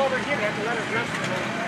over here. I have to let her dress.